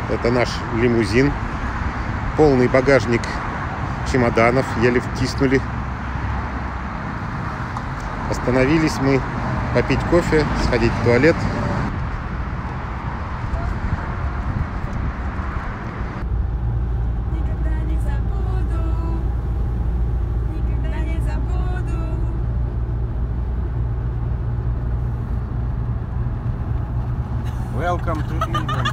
Это наш лимузин. Полный багажник чемоданов. Еле втиснули. Остановились мы попить кофе, сходить в туалет. Welcome to England.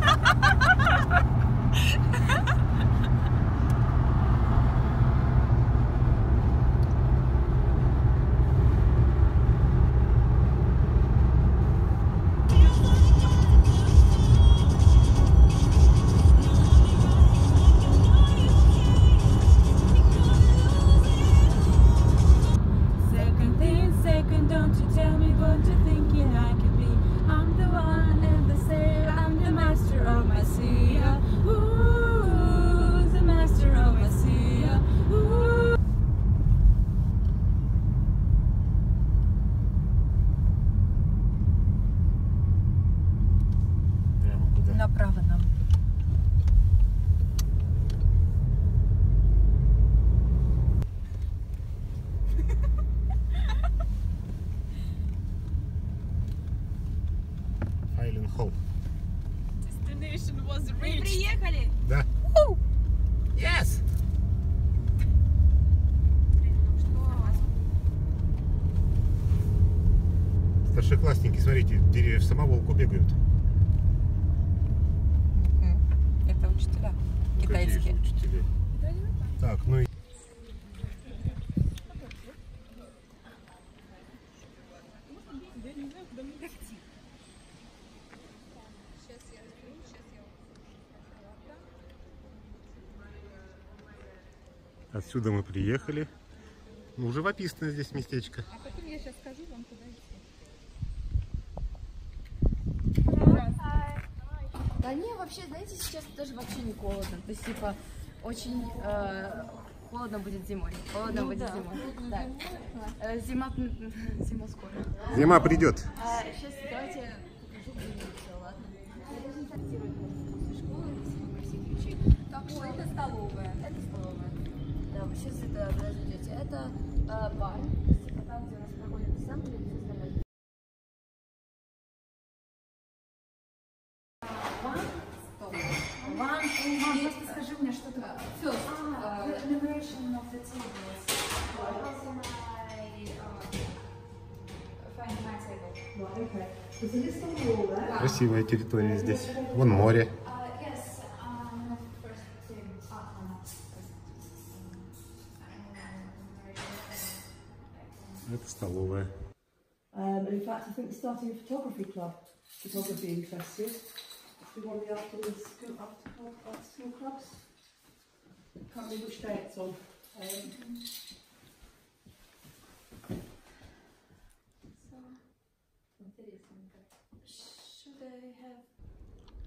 Second thing, second, don't you tell me what you're thinking I can be. I'm the one and the sailor, I'm the master of my sea. Ooh, the master of my sea. Ooh. Прямо куда? Направо нам. Island Hall. Destination was reached. Приехали! Да. Yes! Старшеклассники, смотрите, деревья в самоволку бегают. Это учителя китайские. Какие же учителя? Так, ну и... Отсюда мы приехали. Ну, живописное здесь местечко. А потом я сейчас скажу вам, куда идти. Да не, вообще, знаете, сейчас даже вообще не холодно. То есть, типа, очень холодно будет зимой. Холодно будет зимой. Да. Зима скоро. Зима придет. Сейчас давайте покажу, где все, ладно? Так, что это столовая. Это столовая. Да, вы сейчас это разойдете. Это бар. Типа там, где у нас проходит ассамблея, все остальное. Просто скажи мне, что такое. First, liberation of the tables. Find my table. Красивая территория здесь. Вон море. Yes, first table. Это столовая. In fact, I think they're starting a photography club. Photography interested. If you want the after school clubs. Can't remember which day it's on. Should I have